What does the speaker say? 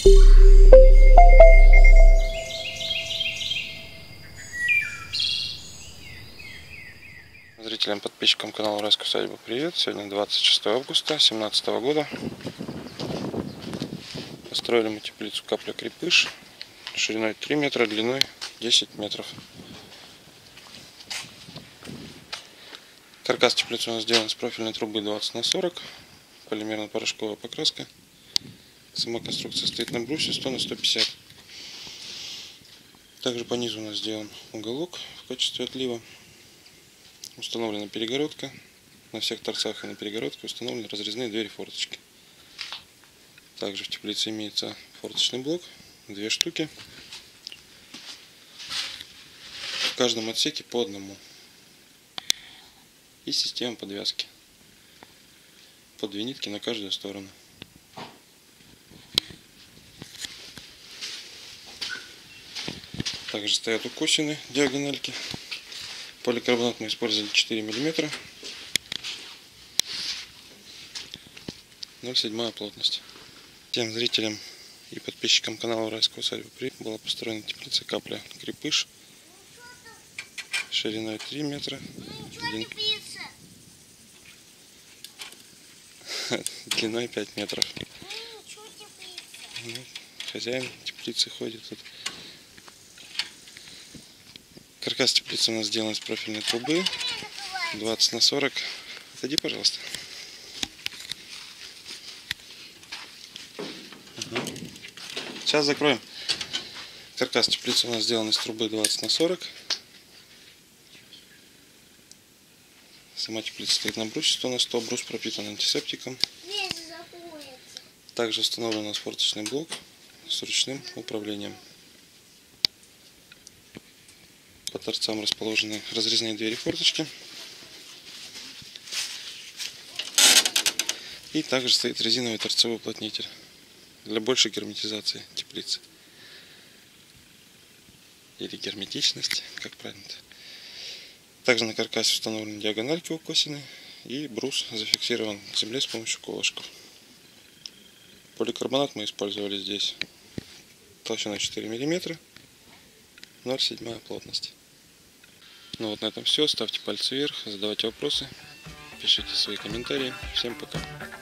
Зрителям, подписчикам канала Райская усадьба, привет! Сегодня 26 августа 2017 года. Построили мы теплицу Капля Крепыш шириной 3 метра, длиной 10 метров. Каркас теплицы у нас сделан с профильной трубы 20 на 40, полимерно-порошковая покраска. Сама конструкция стоит на брусе 100 на 150. Также по низу у нас сделан уголок в качестве отлива. Установлена перегородка. На всех торцах и на перегородке установлены разрезные двери-форточки. Также в теплице имеется форточный блок, 2 штуки. В каждом отсеке по одному. И система подвязки. По 2 нитки на каждую сторону. Также стоят укосины диагональки. Поликарбонат мы использовали 4 мм. 0,7 плотность. Всем зрителям и подписчикам канала Райская усадьба была построена теплица Капля Крепыш шириной 3 метра, длиной 5 метров. Хозяин теплицы ходит тут. Каркас теплицы у нас сделан из профильной трубы 20 на 40. Отойди, пожалуйста. Сейчас закроем. Каркас теплицы у нас сделан из трубы 20 на 40. Сама теплица стоит на брусе 100 на 100. Брус пропитан антисептиком. Также установлен у нас форточный блок с ручным управлением. По торцам расположены разрезные двери-форточки. И также стоит резиновый торцевой уплотнитель для большей герметизации теплицы. Или герметичности, как правильно-то. Также на каркасе установлены диагональки укосины и брус зафиксирован к земле с помощью колышков. Поликарбонат мы использовали здесь толщиной 4 мм, 0,7 плотность. Ну вот на этом все. Ставьте пальцы вверх, задавайте вопросы, пишите свои комментарии. Всем пока.